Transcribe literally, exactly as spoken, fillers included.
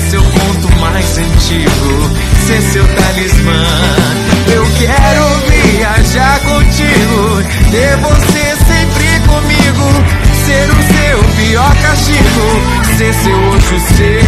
seu conto mais antigo, ser seu talismã. Eu quero viajar contigo, ter você sempre comigo, ser o seu pior castigo, ser seu anjo, ser